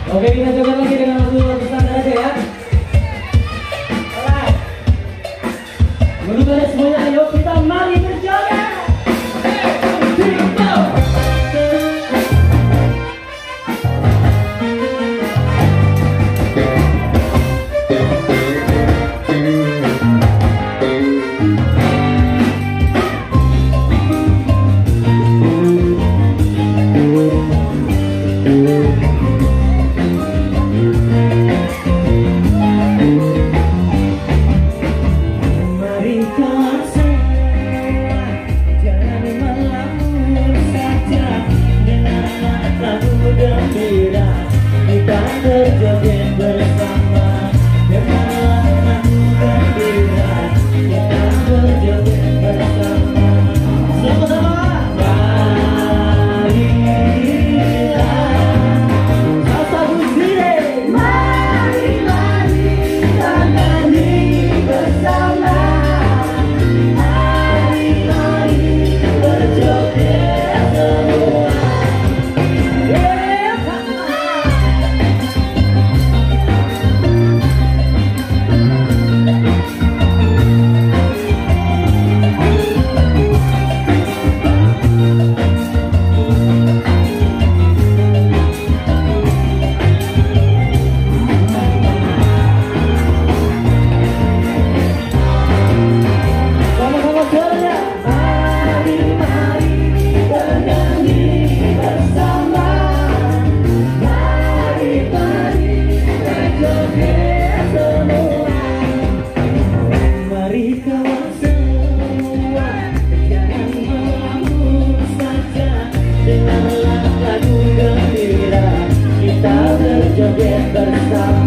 Oke, kita joget lagi dengan lagu standar aja ya. Alright. Menurut kalian semuanya, ayo kita mari berjoget. Berjoget bersama dengan lagu gembira, kita berjoget bersama. Sama-sama. Marilah satu sini, mari kita nyanyi bersama. Mari berjoget semua. Berjoget bersama.